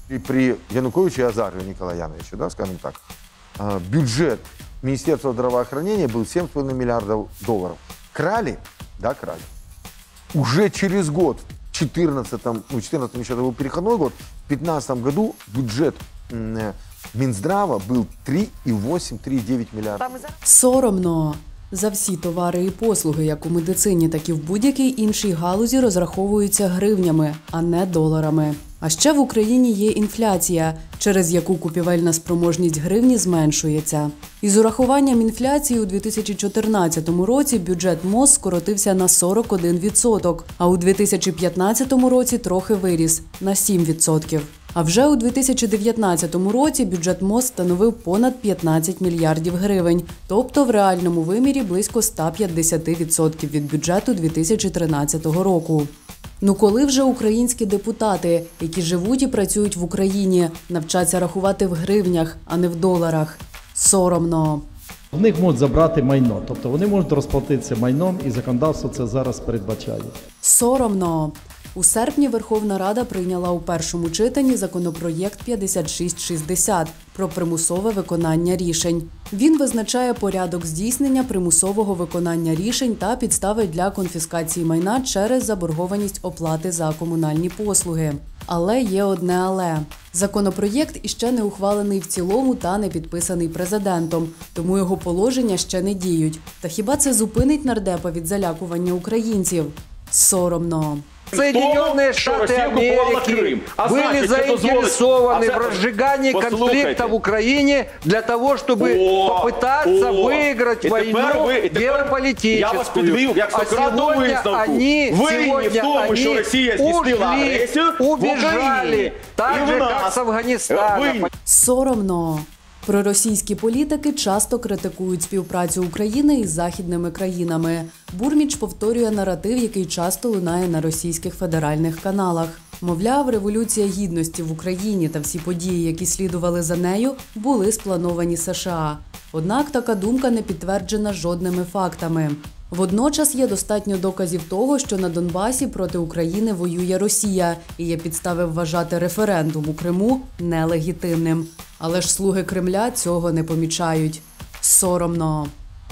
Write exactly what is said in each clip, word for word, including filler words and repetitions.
И при Януковиче и Азарове Николае Яновиче, да, скажем так, бюджет Министерства здравоохранения был семь с половиной миллиардов долларов. Крали? Да, крали. Уже через год, в четырнадцатом, ну, четырнадцатом еще это был переходной год, в пятнадцатом году бюджет Мінздрава був три і вісім - три і дев'ять мільярдів. Соромно. За всі товари і послуги, як у медицині, так і в будь-якій іншій галузі, розраховуються гривнями, а не доларами. А ще в Україні є інфляція, через яку купівельна спроможність гривні зменшується. Із урахуванням інфляції у дві тисячі чотирнадцятому році бюджет МОЗ скоротився на сорок один відсоток, а у дві тисячі п'ятнадцятому році трохи виріс – на сім відсотків. А вже у дві тисячі дев'ятнадцятому році бюджет МОЗ становив понад п'ятнадцять мільярдів гривень, тобто в реальному вимірі близько ста п'ятдесяти відсотків від бюджету дві тисячі тринадцятого року. Ну коли вже українські депутати, які живуть і працюють в Україні, навчаться рахувати в гривнях, а не в доларах? Соромно. В них можуть забрати майно, тобто вони можуть розплатитися майном, і законодавство це зараз передбачає. Соромно. У серпні Верховна Рада прийняла у першому читанні законопроєкт п'ятдесят шість шістдесят про примусове виконання рішень. Він визначає порядок здійснення примусового виконання рішень та підстави для конфіскації майна через заборгованість оплати за комунальні послуги. Але є одне «але». Законопроєкт іще не ухвалений в цілому та не підписаний президентом, тому його положення ще не діють. Та хіба це зупинить нардепа від залякування українців? Соромно. Соединенные Штаты Америки были заинтересованы в разжигании конфликта в Украине для того, чтобы попытаться выиграть войну геополитическую. А сегодня они, сегодня они ушли, убежали, так же, как с Афганистана. Соромно. Проросійські політики часто критикують співпрацю України із західними країнами. Бурміч повторює наратив, який часто лунає на російських федеральних каналах. Мовляв, Революція Гідності в Україні та всі події, які слідували за нею, були сплановані США. Однак така думка не підтверджена жодними фактами. Водночас є достатньо доказів того, що на Донбасі проти України воює Росія, і є підстави вважати референдум у Криму нелегітимним. Але ж слуги Кремля цього не помічають. Соромно.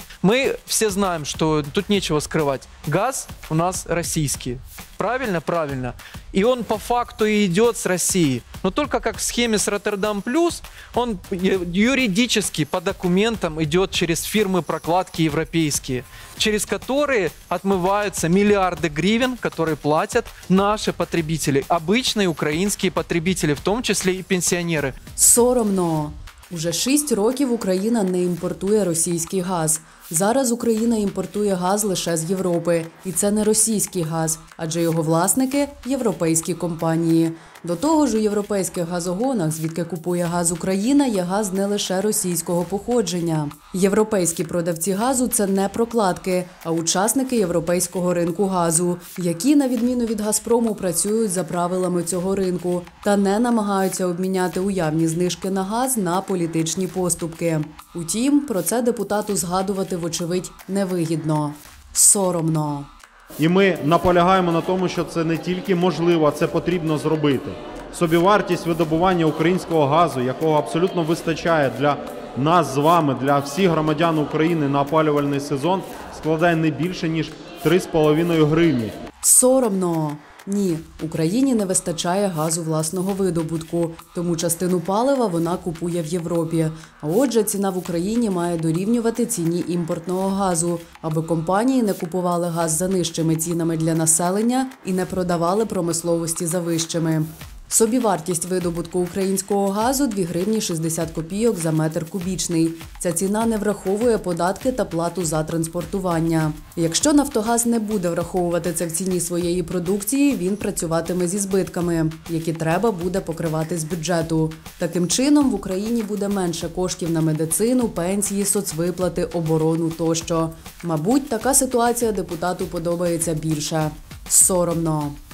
Мы все знаем, что тут нечего скрывать. Газ у нас российский. Правильно? Правильно. И он по факту и идет с России. Но только как в схеме с Роттердам Плюс, он юридически по документам идет через фирмы-прокладки европейские, через которые отмываются миллиарды гривен, которые платят наши потребители, обычные украинские потребители, в том числе и пенсионеры. Соромно. Уже шість років Україна не імпортує російський газ. Зараз Україна імпортує газ лише з Європи. І це не російський газ, адже його власники – європейські компанії. До того ж, у європейських газогонах, звідки купує газ Україна, є газ не лише російського походження. Європейські продавці газу – це не прокладки, а учасники європейського ринку газу, які, на відміну від «Газпрому», працюють за правилами цього ринку та не намагаються обміняти уявні знижки на газ на політичні поступки. Утім, про це депутату згадувати, вочевидь, невигідно. Соромно. І ми наполягаємо на тому, що це не тільки можливо, а це потрібно зробити. Собівартість видобування українського газу, якого абсолютно вистачає для нас з вами, для всіх громадян України на опалювальний сезон, складає не більше, ніж три з половиною гривні. Соромно. Ні, Україні не вистачає газу власного видобутку, тому частину палива вона купує в Європі. А отже, ціна в Україні має дорівнювати ціні імпортного газу, аби компанії не купували газ за нижчими цінами для населення і не продавали промисловості за вищими. Собівартість видобутку українського газу – дві гривні шістдесят копійок за метр кубічний. Ця ціна не враховує податки та плату за транспортування. Якщо «Нафтогаз» не буде враховувати це в ціні своєї продукції, він працюватиме зі збитками, які треба буде покривати з бюджету. Таким чином, в Україні буде менше коштів на медицину, пенсії, соцвиплати, оборону тощо. Мабуть, така ситуація депутату подобається більше. Соромно.